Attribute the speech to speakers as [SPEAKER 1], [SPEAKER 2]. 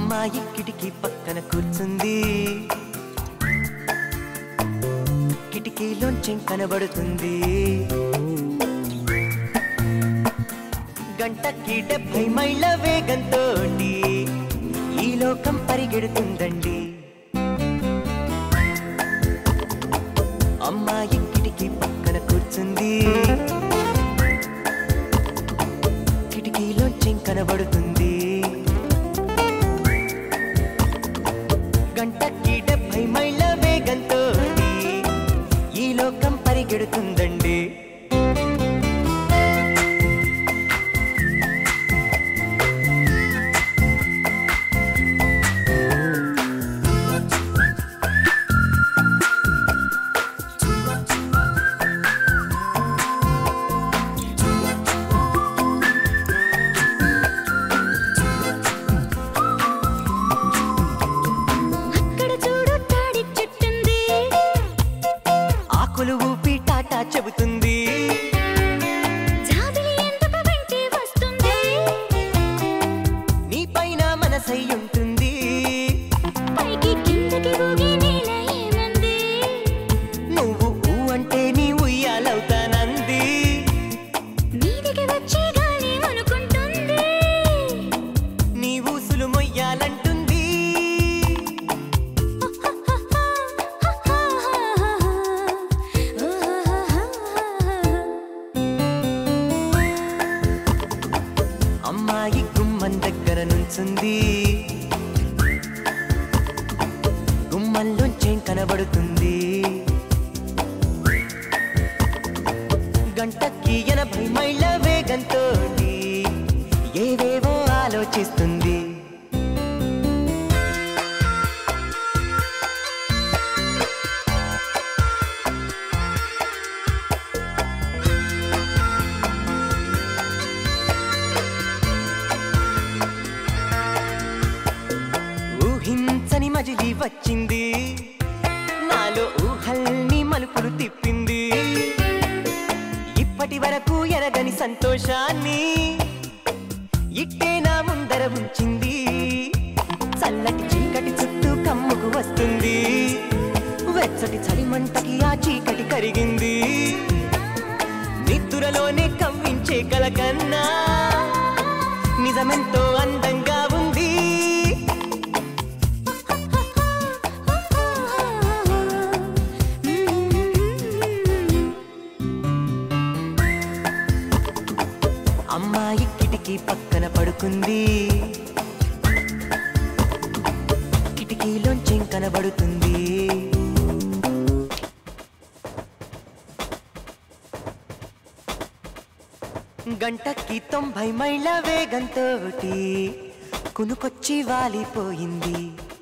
[SPEAKER 1] అమ్మాయి కిటికీ పక్కన కూర్చుంది, కిటికీలోంచి కనబడుతుంది. గంటకి 70 మైళ్ళ వేగంతో ఈ లోకం పరిగెడుతుందండి. అమ్మాయి కిటికీ పక్కన కూర్చుంది, కిటికీలోంచి కనబడుతుంది. గంటకి 70 మైళ్ళ వేగంతో ఈ లోకం పరిగెడుతుందండి. ఆకులు ఊపి టాటా చెబుతుంది. నీ పైన మనసై ఉంటుంది. నువ్వు ఊ అంటే నీ ఉయ్యాలవుతానంది. నీ ఊసులు మొయ్యాలంటుంది. అమ్మాయి గుమ్మం దగ్గర నుంచుంది, గుమ్మంలోంచి కనబడుతుంది. గంటకి 80 మైళ్ళ వేగంతో ఏవేవో ఆలోచిస్తుంది. ఊహించని మజిలీ వచ్చింది, నాలో ఊహల్ని మలుపులు తిప్పింది. ఇప్పటి వరకు ఎరగని సంతోషాన్ని ఇట్టే నా ముందర ఉంచింది. చల్లటి చీకటి చుట్టూ కమ్ముకు వస్తుంది. వెచ్చటి చలిమంటకి ఆ చీకటి కరిగింది. నిద్దురలోనే కవ్వించే కలకన్నా నిజమెంతో అందంగా ఉంది. అమ్మాయి కిటికీ పక్కన పడుకుంది, కిటికీలోంచి కనబడుతుంది. గంటకి 90 మైళ్ళ వేగంతో కునుకొచ్చి వాలిపోయింది.